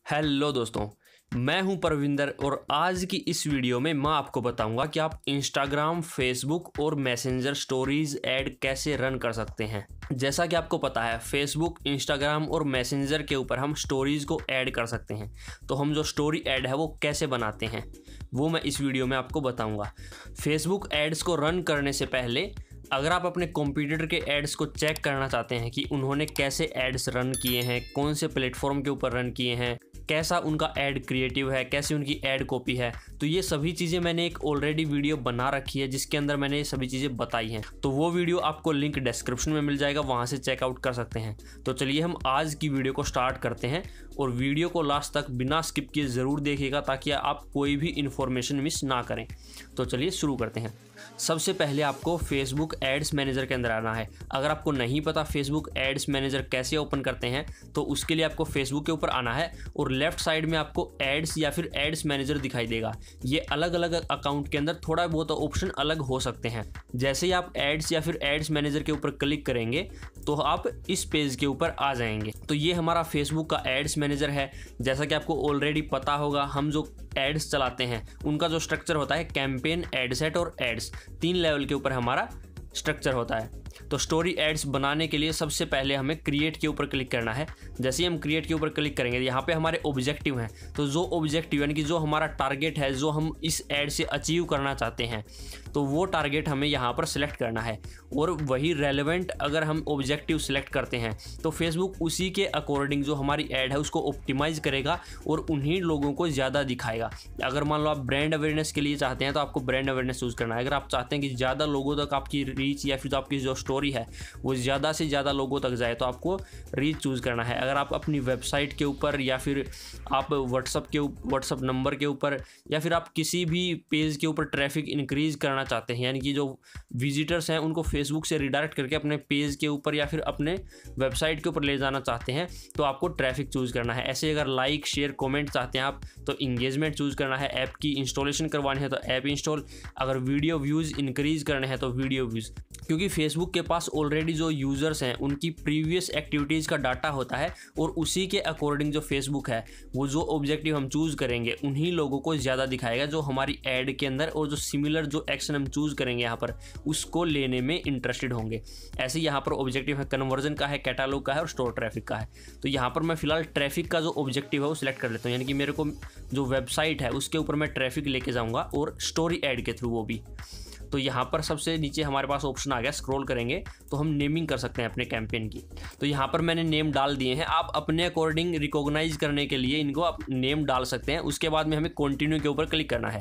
Hello दोस्तों, मैं हूं परविंदर और आज की इस वीडियो में मैं आपको बताऊंगा कि आप इंस्टाग्राम, फेसबुक और मैसेंजर स्टोरीज ऐड कैसे रन कर सकते हैं। जैसा कि आपको पता है, फेसबुक, इंस्टाग्राम और मैसेंजर के ऊपर हम स्टोरीज को ऐड कर सकते हैं। तो हम जो स्टोरी ऐड है वो कैसे बनाते हैं वो मैं इस वीडियो में आपको बताऊंगा। फेसबुक एड्स को रन करने से पहले अगर आप अपने कॉम्पिटिटर के एड्स को चेक करना चाहते हैं कि उन्होंने कैसे एड्स रन किए हैं, कौन से प्लेटफॉर्म के ऊपर रन किए हैं, कैसा उनका ऐड क्रिएटिव है, कैसी उनकी ऐड कॉपी है, तो ये सभी चीज़ें मैंने एक ऑलरेडी वीडियो बना रखी है जिसके अंदर मैंने ये सभी चीज़ें बताई हैं। तो वो वीडियो आपको लिंक डिस्क्रिप्शन में मिल जाएगा, वहाँ से चेकआउट कर सकते हैं। तो चलिए हम आज की वीडियो को स्टार्ट करते हैं और वीडियो को लास्ट तक बिना स्किप किए ज़रूर देखिएगा ताकि आप कोई भी इन्फॉर्मेशन मिस ना करें। तो चलिए शुरू करते हैं। सबसे पहले आपको फेसबुक एड्स मैनेजर के अंदर आना है। अगर आपको नहीं पता फेसबुक एड्स मैनेजर कैसे ओपन करते हैं तो उसके लिए आपको फेसबुक के ऊपर आना है और लेफ्ट साइड में आपको एड्स या फिर एड्स मैनेजर दिखाई देगा। ये अलग अलग अकाउंट के अंदर थोड़ा बहुत ऑप्शन अलग हो सकते हैं। जैसे ही आप एड्स या फिर एड्स मैनेजर के ऊपर क्लिक करेंगे तो आप इस पेज के ऊपर आ जाएंगे। तो ये हमारा फेसबुक का एड्स मैनेजर है। जैसा कि आपको ऑलरेडी पता होगा, हम जो एड्स चलाते हैं उनका जो स्ट्रक्चर होता है कैंपेन, एडसेट और एड्स, 3 लेवल के ऊपर हमारा स्ट्रक्चर होता है। तो स्टोरी एड्स बनाने के लिए सबसे पहले हमें क्रिएट के ऊपर क्लिक करना है। जैसे ही हम क्रिएट के ऊपर क्लिक करेंगे, यहाँ पे हमारे ऑब्जेक्टिव हैं। तो जो ऑब्जेक्टिव यानी कि जो हमारा टारगेट है, जो हम इस एड से अचीव करना चाहते हैं, तो वो टारगेट हमें यहाँ पर सिलेक्ट करना है और वही रेलेवेंट अगर हम ऑब्जेक्टिव सिलेक्ट करते हैं तो फेसबुक उसी के अकॉर्डिंग जो हमारी ऐड है उसको ऑप्टिमाइज़ करेगा और उन्हीं लोगों को ज़्यादा दिखाएगा। अगर मान लो आप ब्रांड अवेयरनेस के लिए चाहते हैं तो आपको ब्रांड अवेयरनेस चूज़ करना है। अगर आप चाहते हैं कि ज़्यादा लोगों तक आपकी रीच या फिर तो आपकी जो स्टोरी है वो ज़्यादा से ज़्यादा लोगों तक जाए तो आपको रीच चूज़ करना है। अगर आप अपनी वेबसाइट के ऊपर या फिर आप व्हाट्सअप नंबर के ऊपर या फिर आप किसी भी पेज के ऊपर ट्रैफिक इंक्रीज़ करना चाहते हैं, यानी कि जो विजिटर्स हैं उनको फेसबुक से रिडायरेक्ट करके अपने पेज के ऊपर या फिर अपने वेबसाइट के ऊपर ले जाना चाहते हैं, तो आपको ट्रैफिक चूज़ करना है। ऐसे अगर लाइक, शेयर, कमेंट चाहते हैं आप तो इंगेजमेंट चूज़ करना है। ऐप की इंस्टॉलेशन करवानी है तो ऐप इंस्टॉल। अगर वीडियो व्यूज़ इंक्रीज़ करने हैं तो वीडियो व्यूज़, क्योंकि फेसबुक के पास ऑलरेडी जो यूज़र्स हैं उनकी प्रीवियस एक्टिविटीज़ का डाटा होता है और उसी के अकॉर्डिंग जो फेसबुक है वो जो ऑब्जेक्टिव हम चूज़ करेंगे उन्हीं लोगों को ज़्यादा दिखाएगा जो हमारी ऐड के अंदर और जो सिमिलर जो एक्शन हम चूज़ करेंगे यहाँ पर उसको लेने में इंटरेस्टेड होंगे। ऐसे यहाँ पर ऑब्जेक्टिव है कन्वर्जन का है, कैटालॉग का है और स्टोर ट्रैफिक का है। तो यहाँ पर मैं फिलहाल ट्रैफिक का जो ऑब्जेक्टिव है वो सिलेक्ट कर लेता हूँ, यानी कि मेरे को जो वेबसाइट है उसके ऊपर मैं ट्रैफिक लेके जाऊँगा और स्टोरी ऐड के थ्रू वो भी। तो यहाँ पर सबसे नीचे हमारे पास ऑप्शन आ गया, स्क्रॉल करेंगे तो हम नेमिंग कर सकते हैं अपने कैंपेन की। तो यहाँ पर मैंने नेम डाल दिए हैं। आप अपने अकॉर्डिंग रिकॉग्नाइज करने के लिए इनको आप नेम डाल सकते हैं। उसके बाद में हमें कंटिन्यू के ऊपर क्लिक करना है।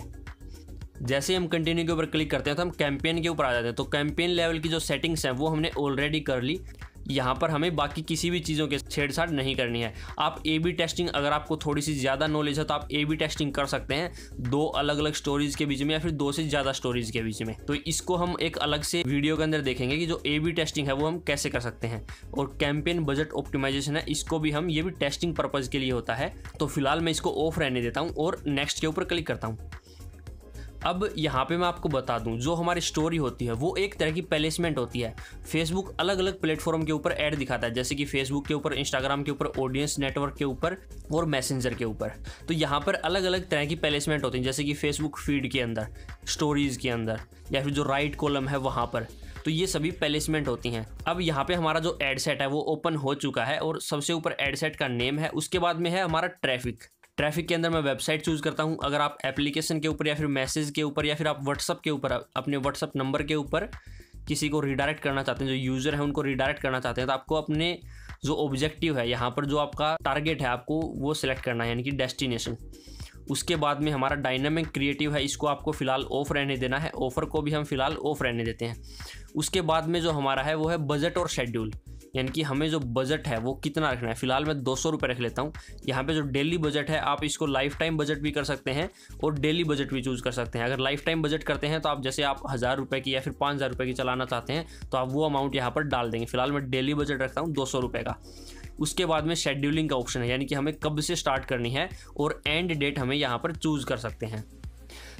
जैसे हम कंटिन्यू के ऊपर क्लिक करते हैं तो हम कैंपेन के ऊपर आ जाते हैं। तो कैंपेन लेवल की जो सेटिंग्स हैं वो हमने ऑलरेडी कर ली। यहाँ पर हमें बाकी किसी भी चीज़ों के छेड़छाड़ नहीं करनी है। आप ए बी टेस्टिंग, अगर आपको थोड़ी सी ज़्यादा नॉलेज है तो आप ए बी टेस्टिंग कर सकते हैं 2 अलग अलग स्टोरीज़ के बीच में या फिर 2 से ज़्यादा स्टोरीज़ के बीच में। तो इसको हम एक अलग से वीडियो के अंदर देखेंगे कि जो ए बी टेस्टिंग है वो हम कैसे कर सकते हैं। और कैंपेन बजट ऑप्टिमाइजेशन है, इसको भी हम, ये भी टेस्टिंग पर्पज़ के लिए होता है। तो फिलहाल मैं इसको ऑफ रहने देता हूँ और नेक्स्ट के ऊपर क्लिक करता हूँ। अब यहाँ पे मैं आपको बता दूं, जो हमारी स्टोरी होती है वो एक तरह की प्लेसमेंट होती है। फेसबुक अलग अलग प्लेटफॉर्म के ऊपर ऐड दिखाता है, जैसे कि फेसबुक के ऊपर, इंस्टाग्राम के ऊपर, ऑडियंस नेटवर्क के ऊपर और मैसेंजर के ऊपर। तो यहाँ पर अलग अलग तरह की प्लेसमेंट होती है, जैसे कि फेसबुक फीड के अंदर, स्टोरीज़ के अंदर या फिर जो राइट कॉलम है वहाँ पर। तो ये सभी प्लेसमेंट होती हैं। अब यहाँ पे हमारा जो एड सेट है वो ओपन हो चुका है और सबसे ऊपर एड सेट का नेम है। उसके बाद में है हमारा ट्रैफिक के अंदर मैं वेबसाइट चूज़ करता हूँ। अगर आप एप्लीकेशन के ऊपर या फिर मैसेज के ऊपर या फिर आप व्हाट्सअप के ऊपर, अपने व्हाट्सअप नंबर के ऊपर किसी को रिडायरेक्ट करना चाहते हैं, जो यूज़र है उनको रिडायरेक्ट करना चाहते हैं, तो आपको अपने जो ऑब्जेक्टिव है, यहाँ पर जो आपका टारगेट है, आपको वो सिलेक्ट करना है, यानी कि डेस्टिनेशन। उसके बाद में हमारा डायनामिक क्रिएटिव है, इसको आपको फ़िलहाल ऑफ रहने देना है। ऑफ़र को भी हम फ़िलहाल ऑफ रहने देते हैं। उसके बाद में जो हमारा है वो है बजट और शेड्यूल, यानी कि हमें जो बजट है वो कितना रखना है। फिलहाल मैं 200 रुपये रख लेता हूँ। यहाँ पे जो डेली बजट है आप इसको लाइफ टाइम बजट भी कर सकते हैं और डेली बजट भी चूज़ कर सकते हैं। अगर लाइफ टाइम बजट करते हैं तो आप, जैसे आप 1000 रुपये की या फिर 5000 रुपये की चलाना चाहते हैं तो आप वो अमाउंट यहाँ पर डाल देंगे। फिलहाल मैं डेली बजट रखता हूँ 200 रुपये का। उसके बाद में शेड्यूलिंग का ऑप्शन है, यानी कि हमें कब से स्टार्ट करनी है और एंड डेट हमें यहाँ पर चूज़ कर सकते हैं।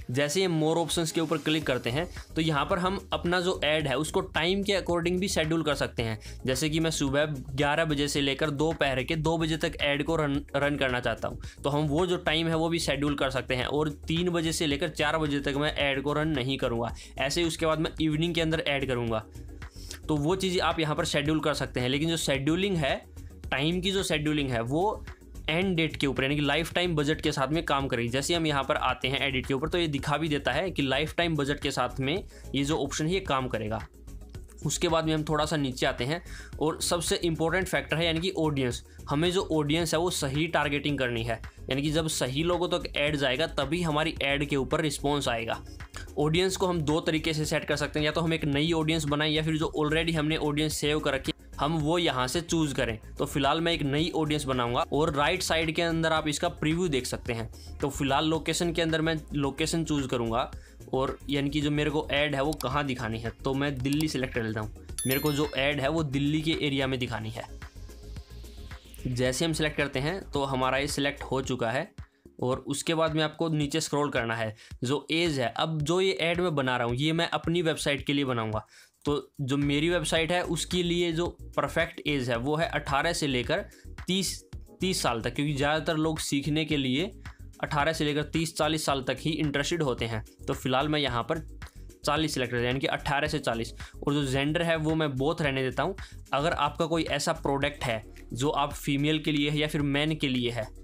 जैसे ही मोर ऑप्शंस के ऊपर क्लिक करते हैं तो यहाँ पर हम अपना जो ऐड है उसको टाइम के अकॉर्डिंग भी शेड्यूल कर सकते हैं। जैसे कि मैं सुबह 11 बजे से लेकर दोपहर के 2 बजे तक ऐड को रन करना चाहता हूँ, तो हम वो जो टाइम है वो भी शेड्यूल कर सकते हैं। और 3 बजे से लेकर 4 बजे तक मैं ऐड को रन नहीं करूँगा, ऐसे ही उसके बाद मैं इवनिंग के अंदर ऐड करूँगा। तो वो चीज़ें आप यहाँ पर शेड्यूल कर सकते हैं। लेकिन जो शेड्यूलिंग है, टाइम की जो शेड्यूलिंग है वो एंड डेट के ऊपर यानी कि लाइफ टाइम बजट के साथ में काम करेगी। जैसे हम यहाँ पर आते हैं एडिट के ऊपर तो ये दिखा भी देता है कि लाइफ टाइम बजट के साथ में ये जो ऑप्शन है ये काम करेगा। उसके बाद में हम थोड़ा सा नीचे आते हैं और सबसे इंपॉर्टेंट फैक्टर है यानी कि ऑडियंस। हमें जो ऑडियंस है वो सही टारगेटिंग करनी है, यानी कि जब सही लोगों तक ऐड जाएगा तभी हमारी ऐड के ऊपर रिस्पॉन्स आएगा। ऑडियंस को हम 2 तरीके से सेट कर सकते हैं, या तो हम एक नई ऑडियंस बनाएं या फिर जो ऑलरेडी हमने ऑडियंस सेव कर रखी हम वो यहाँ से चूज करें। तो फिलहाल मैं एक नई ऑडियंस बनाऊंगा और राइट साइड के अंदर आप इसका प्रीव्यू देख सकते हैं। तो फिलहाल लोकेशन के अंदर मैं लोकेशन चूज करूंगा और यानी कि जो मेरे को ऐड है वो कहाँ दिखानी है, तो मैं दिल्ली सिलेक्ट कर लेता हूँ। मेरे को जो ऐड है वो दिल्ली के एरिया में दिखानी है। जैसे हम सिलेक्ट करते हैं तो हमारा ये सिलेक्ट हो चुका है और उसके बाद में आपको नीचे स्क्रॉल करना है। जो एज है, अब जो ये ऐड मैं बना रहा हूँ ये मैं अपनी वेबसाइट के लिए बनाऊंगा, तो जो मेरी वेबसाइट है उसके लिए जो परफेक्ट एज है वो है 18 से लेकर 30 साल तक, क्योंकि ज़्यादातर लोग सीखने के लिए 18 से लेकर 30-40 साल तक ही इंटरेस्टेड होते हैं। तो फिलहाल मैं यहाँ पर 40 सिलेक्ट करता हूँ, यानी कि 18 से 40। और जो जेंडर है वो मैं बोथ रहने देता हूँ। अगर आपका कोई ऐसा प्रोडक्ट है जो आप फीमेल के लिए है या फिर मैन के लिए है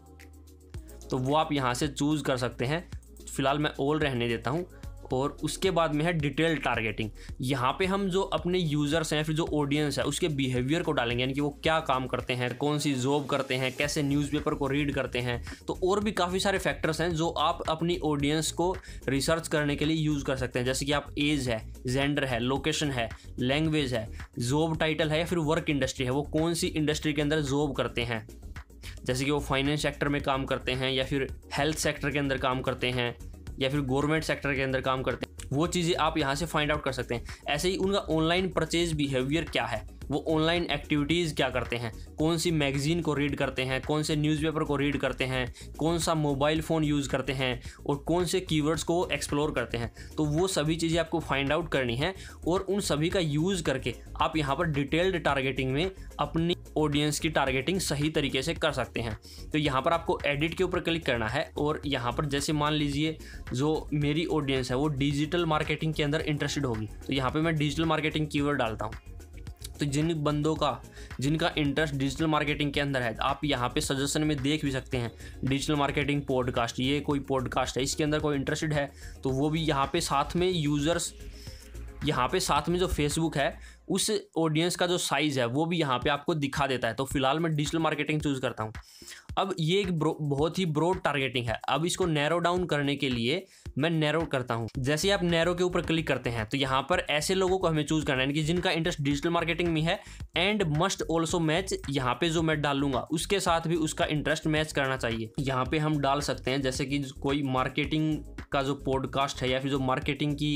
तो वो आप यहाँ से चूज़ कर सकते हैं। फिलहाल मैं ऑल रहने देता हूँ। और उसके बाद में है डिटेल टारगेटिंग। यहाँ पे हम जो अपने यूज़र्स हैं या फिर जो ऑडियंस है उसके बिहेवियर को डालेंगे, यानी कि वो क्या काम करते हैं, कौन सी जॉब करते हैं, कैसे न्यूज़पेपर को रीड करते हैं। तो और भी काफ़ी सारे फैक्टर्स हैं जो आप अपनी ऑडियंस को रिसर्च करने के लिए यूज़ कर सकते हैं। जैसे कि आप एज है, जेंडर है, लोकेशन है, लैंग्वेज है, जॉब टाइटल है या फिर वर्क इंडस्ट्री है, वो कौन सी इंडस्ट्री के अंदर जॉब करते हैं। जैसे कि वो फाइनेंस सेक्टर में काम करते हैं या फिर हेल्थ सेक्टर के अंदर काम करते हैं या फिर गवर्नमेंट सेक्टर के अंदर काम करते हैं, वो चीज़ें आप यहाँ से फाइंड आउट कर सकते हैं। ऐसे ही उनका ऑनलाइन परचेज बिहेवियर क्या है, वो ऑनलाइन एक्टिविटीज़ क्या करते हैं, कौन सी मैगजीन को रीड करते हैं, कौन से न्यूज़पेपर को रीड करते हैं, कौन सा मोबाइल फ़ोन यूज़ करते हैं और कौन से कीवर्ड्स को एक्सप्लोर करते हैं। तो वो सभी चीज़ें आपको फाइंड आउट करनी है और उन सभी का यूज़ करके आप यहाँ पर डिटेल्ड टारगेटिंग में अपनी ऑडियंस की टारगेटिंग सही तरीके से कर सकते हैं। तो यहाँ पर आपको एडिट के ऊपर क्लिक करना है और यहाँ पर जैसे मान लीजिए जो मेरी ऑडियंस है वो डिजिटल मार्केटिंग के अंदर इंटरेस्टेड होगी, तो यहाँ पे मैं डिजिटल मार्केटिंग कीवर्ड डालता हूँ। तो जिन बंदों का जिनका इंटरेस्ट डिजिटल मार्केटिंग के अंदर है, आप यहाँ पे सजेशन में देख भी सकते हैं डिजिटल मार्केटिंग पॉडकास्ट, ये कोई पॉडकास्ट है, इसके अंदर कोई इंटरेस्टेड है तो वो भी यहाँ पे साथ में यूज़र्स, यहाँ पे साथ में जो फेसबुक है उस ऑडियंस का जो साइज़ है वो भी यहाँ पे आपको दिखा देता है। तो फिलहाल मैं डिजिटल मार्केटिंग चूज़ करता हूँ। अब ये एक बहुत ही ब्रॉड टारगेटिंग है। अब इसको नैरो डाउन करने के लिए मैं नैरो करता हूँ। जैसे ही आप नैरो के ऊपर क्लिक करते हैं तो यहाँ पर ऐसे लोगों को हमें चूज़ करना है कि जिनका इंटरेस्ट डिजिटल मार्केटिंग में है एंड मस्ट ऑल्सो मैच, यहाँ पे जो मैं डालूंगा उसके साथ भी उसका इंटरेस्ट मैच करना चाहिए। यहाँ पे हम डाल सकते हैं जैसे कि कोई मार्केटिंग का जो पॉडकास्ट है या फिर जो मार्केटिंग की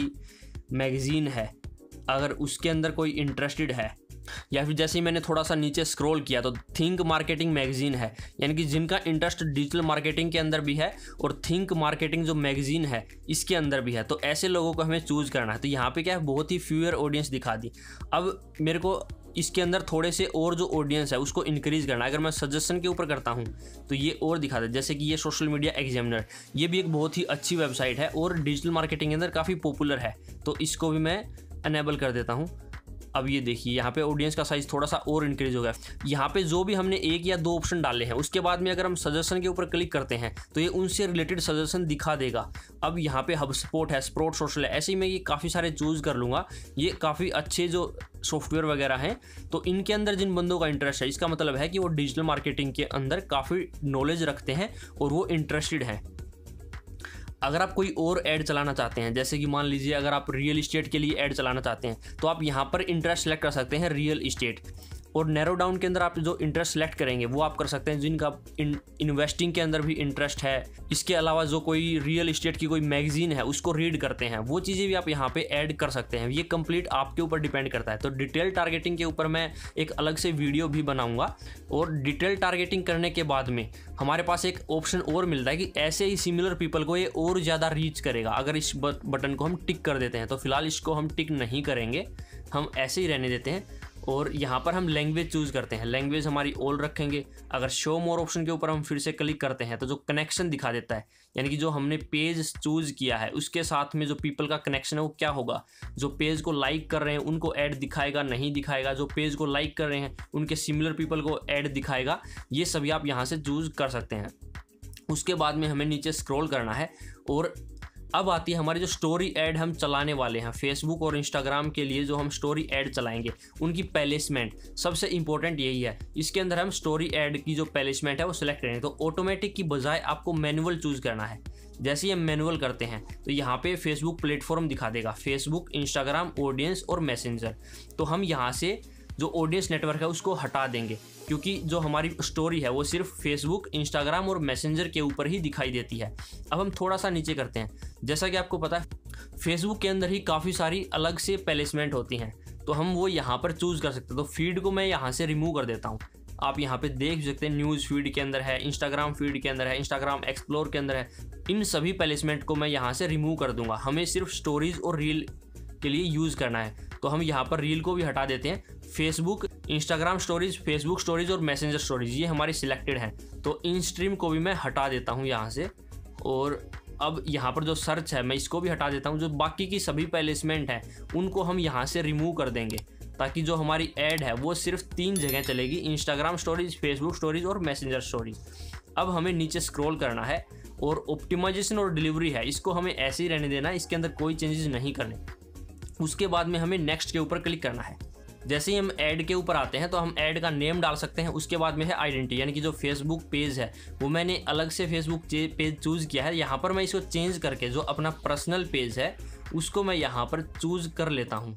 मैगजीन है, अगर उसके अंदर कोई इंटरेस्टेड है, या फिर जैसे ही मैंने थोड़ा सा नीचे स्क्रॉल किया तो थिंक मार्केटिंग मैगजीन है, यानी कि जिनका इंटरेस्ट डिजिटल मार्केटिंग के अंदर भी है और थिंक मार्केटिंग जो मैगजीन है इसके अंदर भी है, तो ऐसे लोगों को हमें चूज़ करना है। तो यहाँ पे क्या है, बहुत ही फ्यूअर ऑडियंस दिखा दी। अब मेरे को इसके अंदर थोड़े से और जो ऑडियंस है उसको इंक्रीज़ करना है। अगर मैं सजेशन के ऊपर करता हूँ तो ये और दिखा दे, जैसे कि ये सोशल मीडिया एग्जामिनर, ये भी एक बहुत ही अच्छी वेबसाइट है और डिजिटल मार्केटिंग के अंदर काफ़ी पॉपुलर है, तो इसको भी मैं अनेबल कर देता हूँ। अब ये देखिए यहाँ पे ऑडियंस का साइज़ थोड़ा सा और इंक्रीज हो गया। यहाँ पे जो भी हमने 1 या 2 ऑप्शन डाले हैं उसके बाद में अगर हम सजेशन के ऊपर क्लिक करते हैं तो ये उनसे रिलेटेड सजेशन दिखा देगा। अब यहाँ पे हब स्पॉट है, स्प्रोट सोशल है, ऐसे ही मैं ये काफ़ी सारे चूज़ कर लूँगा। ये काफ़ी अच्छे जो सॉफ्टवेयर वगैरह हैं, तो इनके अंदर जिन बंदों का इंटरेस्ट है इसका मतलब है कि वो डिजिटल मार्केटिंग के अंदर काफ़ी नॉलेज रखते हैं और वो इंटरेस्टेड हैं। अगर आप कोई और ऐड चलाना चाहते हैं, जैसे कि मान लीजिए अगर आप रियल इस्टेट के लिए ऐड चलाना चाहते हैं तो आप यहाँ पर इंटरेस्ट सेलेक्ट कर सकते हैं रियल इस्टेट। और नैरो डाउन के अंदर आप जो इंटरेस्ट सेलेक्ट करेंगे वो आप कर सकते हैं जिनका इन्वेस्टिंग के अंदर भी इंटरेस्ट है। इसके अलावा जो कोई रियल इस्टेट की कोई मैगजीन है उसको रीड करते हैं, वो चीज़ें भी आप यहाँ पे ऐड कर सकते हैं। ये कंप्लीट आपके ऊपर डिपेंड करता है। तो डिटेल टारगेटिंग के ऊपर मैं एक अलग से वीडियो भी बनाऊंगा। और डिटेल टारगेटिंग करने के बाद में हमारे पास एक ऑप्शन और मिलता है कि ऐसे ही सिमिलर पीपल को ये और ज़्यादा रीच करेगा अगर इस बटन को हम टिक कर देते हैं। तो फिलहाल इसको हम टिक नहीं करेंगे, हम ऐसे ही रहने देते हैं। और यहाँ पर हम लैंग्वेज चूज़ करते हैं, लैंग्वेज हमारी ऑल रखेंगे। अगर शो मोर ऑप्शन के ऊपर हम फिर से क्लिक करते हैं तो जो कनेक्शन दिखा देता है, यानी कि जो हमने पेज चूज़ किया है उसके साथ में जो पीपल का कनेक्शन है वो क्या होगा। जो पेज को लाइक कर रहे हैं उनको ऐड दिखाएगा, नहीं दिखाएगा। जो पेज को लाइक कर रहे हैं उनके सिमिलर पीपल को ऐड दिखाएगा। ये सभी आप यहाँ से चूज़ कर सकते हैं। उसके बाद में हमें नीचे स्क्रॉल करना है और अब आती है हमारी जो स्टोरी ऐड हम चलाने वाले हैं फेसबुक और इंस्टाग्राम के लिए। जो हम स्टोरी ऐड चलाएंगे उनकी प्लेसमेंट सबसे इंपॉर्टेंट यही है। इसके अंदर हम स्टोरी ऐड की जो प्लेसमेंट है वो सिलेक्ट करेंगे। तो ऑटोमेटिक की बजाय आपको मैनुअल चूज़ करना है। जैसे ही हम मैनुअल करते हैं तो यहाँ पे फेसबुक प्लेटफॉर्म दिखा देगा, फेसबुक, इंस्टाग्राम, ऑडियंस और मैसेंजर। तो हम यहाँ से जो ऑडियंस नेटवर्क है उसको हटा देंगे, क्योंकि जो हमारी स्टोरी है वो सिर्फ फेसबुक, इंस्टाग्राम और मैसेंजर के ऊपर ही दिखाई देती है। अब हम थोड़ा सा नीचे करते हैं। जैसा कि आपको पता है फेसबुक के अंदर ही काफ़ी सारी अलग से प्लेसमेंट होती हैं, तो हम वो यहाँ पर चूज़ कर सकते हैं। तो फीड को मैं यहाँ से रिमूव कर देता हूँ। आप यहाँ पे देख सकते हैं न्यूज़ फीड के अंदर है, इंस्टाग्राम फीड के अंदर है, इंस्टाग्राम एक्सप्लोर के अंदर है। इन सभी प्लेसमेंट को मैं यहाँ से रिमूव कर दूंगा। हमें सिर्फ स्टोरीज और रील के लिए यूज़ करना है। तो हम यहाँ पर रील को भी हटा देते हैं। Facebook, Instagram stories, Facebook stories और मैसेंजर स्टोरीज ये हमारी सिलेक्टेड हैं। तो इन स्ट्रीम को भी मैं हटा देता हूँ यहाँ से। और अब यहाँ पर जो सर्च है मैं इसको भी हटा देता हूँ। जो बाकी की सभी प्लेसमेंट है उनको हम यहाँ से रिमूव कर देंगे, ताकि जो हमारी ऐड है वो सिर्फ 3 जगह चलेगी, इंस्टाग्राम स्टोरीज, फेसबुक स्टोरीज और मैसेंजर स्टोरीज। अब हमें नीचे स्क्रॉल करना है और ऑप्टिमाइजेशन और डिलीवरी है, इसको हमें ऐसे ही रहने देना है, इसके अंदर कोई चेंजेस नहीं करने। उसके बाद में हमें नेक्स्ट के ऊपर क्लिक करना है। जैसे ही हम ऐड के ऊपर आते हैं तो हम ऐड का नेम डाल सकते हैं। उसके बाद में है आइडेंटिटी, यानी कि जो फेसबुक पेज है वो मैंने अलग से फेसबुक पेज चूज़ किया है। यहाँ पर मैं इसको चेंज करके जो अपना पर्सनल पेज है उसको मैं यहाँ पर चूज़ कर लेता हूँ।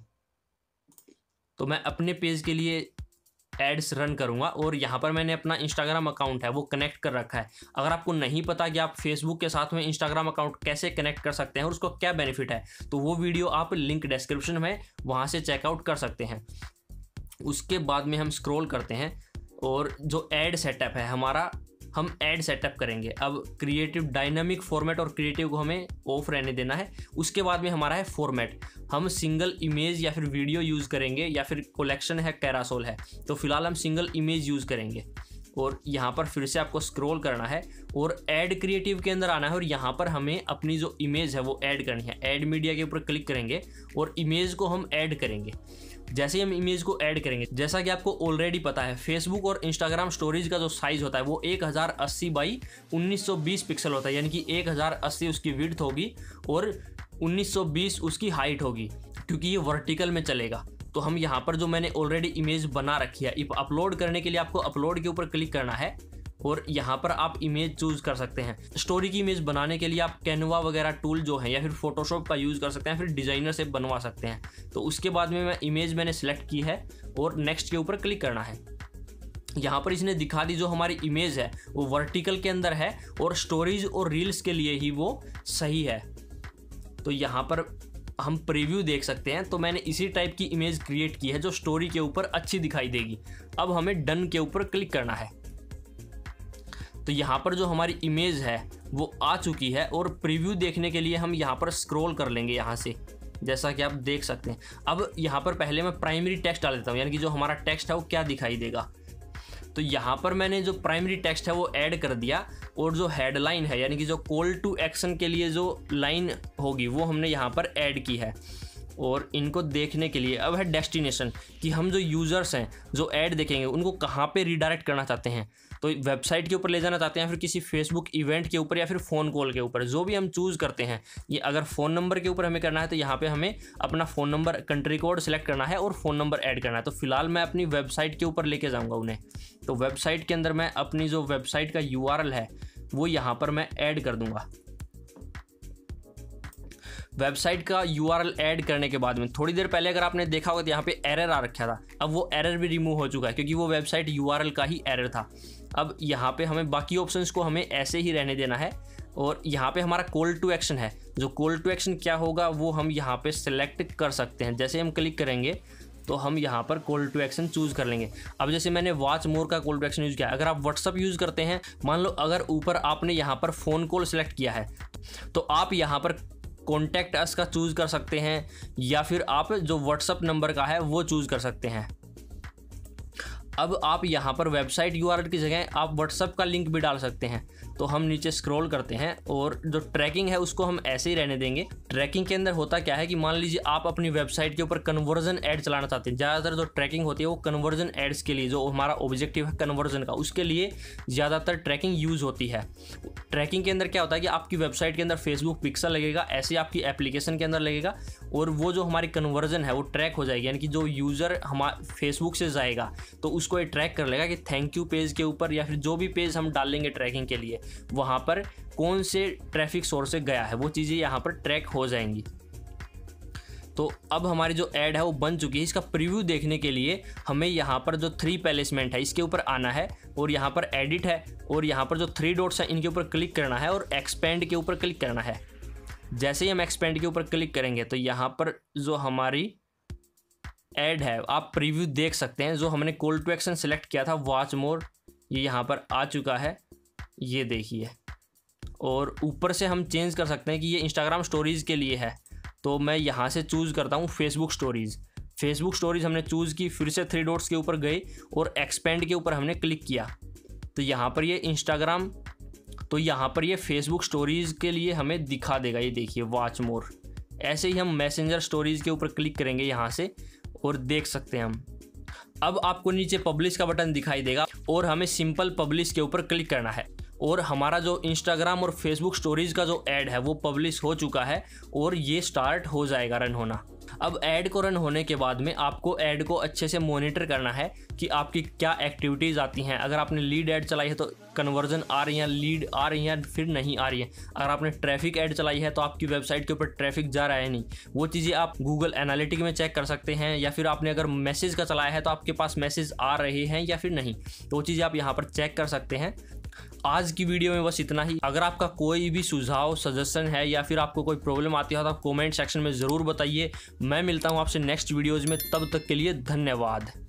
तो मैं अपने पेज के लिए एड्स रन करूंगा और यहाँ पर मैंने अपना इंस्टाग्राम अकाउंट है वो कनेक्ट कर रखा है। अगर आपको नहीं पता कि आप फेसबुक के साथ में इंस्टाग्राम अकाउंट कैसे कनेक्ट कर सकते हैं और उसको क्या बेनिफिट है, तो वो वीडियो आप लिंक डिस्क्रिप्शन में वहाँ से चेकआउट कर सकते हैं। उसके बाद में हम स्क्रॉल करते हैं और जो ऐड सेटअप है हमारा, हम ऐड सेटअप करेंगे। अब क्रिएटिव, डायनामिक फॉर्मेट और क्रिएटिव को हमें ऑफ रहने देना है। उसके बाद में हमारा है फॉर्मेट, हम सिंगल इमेज या फिर वीडियो यूज़ करेंगे या फिर कलेक्शन है, कैरासोल है। तो फिलहाल हम सिंगल इमेज यूज़ करेंगे। और यहाँ पर फिर से आपको स्क्रॉल करना है और ऐड क्रिएटिव के अंदर आना है और यहाँ पर हमें अपनी जो इमेज है वो ऐड करनी है। ऐड मीडिया के ऊपर क्लिक करेंगे और इमेज को हम ऐड करेंगे। जैसे ही हम इमेज को ऐड करेंगे, जैसा कि आपको ऑलरेडी पता है फेसबुक और इंस्टाग्राम स्टोरीज का जो साइज़ होता है वो 1080 बाई 1920 पिक्सल होता है, यानी कि 1080 उसकी विड्थ होगी और 1920 उसकी हाइट होगी, क्योंकि ये वर्टिकल में चलेगा। तो हम यहाँ पर जो मैंने ऑलरेडी इमेज बना रखी है, अपलोड करने के लिए आपको अपलोड के ऊपर क्लिक करना है और यहाँ पर आप इमेज चूज़ कर सकते हैं। स्टोरी की इमेज बनाने के लिए आप कैनवा वगैरह टूल जो है या फिर फोटोशॉप का यूज़ कर सकते हैं, फिर डिज़ाइनर से बनवा सकते हैं। तो उसके बाद में मैं इमेज मैंने सेलेक्ट की है और नेक्स्ट के ऊपर क्लिक करना है। यहाँ पर इसने दिखा दी जो हमारी इमेज है वो वर्टिकल के अंदर है और स्टोरीज और रील्स के लिए ही वो सही है। तो यहाँ पर हम प्रीव्यू देख सकते हैं। तो मैंने इसी टाइप की इमेज क्रिएट की है जो स्टोरी के ऊपर अच्छी दिखाई देगी। अब हमें डन के ऊपर क्लिक करना है। तो यहाँ पर जो हमारी इमेज है वो आ चुकी है और प्रीव्यू देखने के लिए हम यहाँ पर स्क्रॉल कर लेंगे यहाँ से, जैसा कि आप देख सकते हैं। अब यहाँ पर पहले मैं प्राइमरी टेक्स्ट डाल देता हूँ, यानी कि जो हमारा टेक्स्ट है वो क्या दिखाई देगा। तो यहाँ पर मैंने जो प्राइमरी टेक्स्ट है वो ऐड कर दिया और जो हेडलाइन है, यानी कि जो कॉल टू एक्शन के लिए जो लाइन होगी वो हमने यहाँ पर ऐड की है। और इनको देखने के लिए अब है डेस्टिनेशन, कि हम जो यूज़र्स हैं जो ऐड देखेंगे उनको कहाँ पे रिडायरेक्ट करना चाहते हैं। तो वेबसाइट के ऊपर ले जाना चाहते हैं, फिर किसी फेसबुक इवेंट के ऊपर या फिर फ़ोन कॉल के ऊपर, जो भी हम चूज़ करते हैं। ये अगर फ़ोन नंबर के ऊपर हमें करना है तो यहाँ पे हमें अपना phone number, country code select करना है और फ़ोन नंबर ऐड करना है। तो फिलहाल मैं अपनी वेबसाइट के ऊपर लेके जाऊँगा उन्हें। तो वेबसाइट के अंदर मैं अपनी जो वेबसाइट का URL है वो यहाँ पर मैं ऐड कर दूँगा। वेबसाइट का URL ऐड करने के बाद में थोड़ी देर पहले अगर आपने देखा होगा तो यहाँ पे एरर आ रखा था। अब वो एरर भी रिमूव हो चुका है क्योंकि वो वेबसाइट URL का ही एरर था। अब यहाँ पे हमें बाकी ऑप्शंस को हमें ऐसे ही रहने देना है और यहाँ पे हमारा कॉल टू एक्शन है। जो कॉल टू एक्शन क्या होगा वो हम यहाँ पे सिलेक्ट कर सकते हैं। जैसे हम क्लिक करेंगे तो हम यहाँ पर कॉल टू एक्शन चूज़ कर लेंगे। अब जैसे मैंने वॉच मोर का कॉल टू एक्शन यूज़ किया। अगर आप व्हाट्सअप यूज़ करते हैं, मान लो अगर ऊपर आपने यहाँ पर फ़ोन कॉल सेलेक्ट किया है तो आप यहाँ पर कॉन्टैक्ट अस का चूज़ कर सकते हैं या फिर आप जो व्हाट्सअप नंबर का है वो चूज़ कर सकते हैं। अब आप यहाँ पर वेबसाइट URL की जगह आप व्हाट्सअप का लिंक भी डाल सकते हैं। तो हम नीचे स्क्रॉल करते हैं और जो ट्रैकिंग है उसको हम ऐसे ही रहने देंगे। ट्रैकिंग के अंदर होता क्या है कि मान लीजिए आप अपनी वेबसाइट के ऊपर कन्वर्जन ऐड चलाना चाहते हैं। ज़्यादातर जो ट्रैकिंग होती है वो कन्वर्जन एड्स के लिए, जो हमारा ऑब्जेक्टिव है कन्वर्जन का, उसके लिए ज़्यादातर ट्रैकिंग यूज़ होती है। ट्रैकिंग के अंदर क्या होता है कि आपकी वेबसाइट के अंदर फेसबुक पिक्सल लगेगा, ऐसे आपकी एप्लीकेशन के अंदर लगेगा और वो जो हमारी कन्वर्जन है वो ट्रैक हो जाएगी। यानी कि जो यूज़र हमारे फेसबुक से जाएगा तो उसको ये ट्रैक कर लेगा कि थैंक यू पेज के ऊपर या फिर जो भी पेज हम डाल लेंगे ट्रैकिंग के लिए, वहाँ पर कौन से ट्रैफिक सोर्स से गया है, वो चीज़ें यहाँ पर ट्रैक हो जाएंगी। तो अब हमारी जो ऐड है वो बन चुकी है। इसका प्रीव्यू देखने के लिए हमें यहाँ पर जो 3 प्लेसमेंट है इसके ऊपर आना है और यहाँ पर एडिट है और यहाँ पर जो 3 डॉट्स हैं इनके ऊपर क्लिक करना है और एक्सपेंड के ऊपर क्लिक करना है। जैसे ही हम एक्सपेंड के ऊपर क्लिक करेंगे तो यहाँ पर जो हमारी ऐड है आप प्रीव्यू देख सकते हैं। जो हमने कॉल टू एक्शन सेलेक्ट किया था वॉच मोर, ये यहाँ पर आ चुका है, ये देखिए। और ऊपर से हम चेंज कर सकते हैं कि ये इंस्टाग्राम स्टोरीज़ के लिए है। तो मैं यहाँ से चूज़ करता हूँ फेसबुक स्टोरीज़। फेसबुक स्टोरीज़ हमने चूज़ की, फिर से 3 डॉट्स के ऊपर गए और एक्सपेंड के ऊपर हमने क्लिक किया तो यहाँ पर ये इंस्टाग्राम, तो यहाँ पर ये फेसबुक स्टोरीज़ के लिए हमें दिखा देगा। ये देखिए वॉच मोर। ऐसे ही हम मैसेंजर स्टोरीज़ के ऊपर क्लिक करेंगे यहाँ से और देख सकते हैं हम। अब आपको नीचे पब्लिश का बटन दिखाई देगा और हमें सिंपल पब्लिश के ऊपर क्लिक करना है और हमारा जो इंस्टाग्राम और फेसबुक स्टोरीज़ का जो ऐड है वो पब्लिश हो चुका है और ये स्टार्ट हो जाएगा रन होना। अब ऐड को रन होने के बाद में आपको ऐड को अच्छे से मॉनिटर करना है कि आपकी क्या एक्टिविटीज़ आती हैं। अगर आपने लीड ऐड चलाई है तो कन्वर्जन आ रही है, लीड आ रही है, फिर नहीं आ रही है। अगर आपने ट्रैफिक ऐड चलाई है तो आपकी वेबसाइट के ऊपर ट्रैफिक जा रहा है नहीं, वो चीज़ें आप गूगल एनालिटिक में चेक कर सकते हैं। या फिर आपने अगर मैसेज का चलाया है तो आपके पास मैसेज आ रहे हैं या फिर नहीं, तो वो चीज़ें आप यहाँ पर चेक कर सकते हैं। आज की वीडियो में बस इतना ही। अगर आपका कोई भी सुझाव सजेशन है या फिर आपको कोई प्रॉब्लम आती है तो आप कमेंट सेक्शन में ज़रूर बताइए। मैं मिलता हूँ आपसे नेक्स्ट वीडियोज़ में, तब तक के लिए धन्यवाद।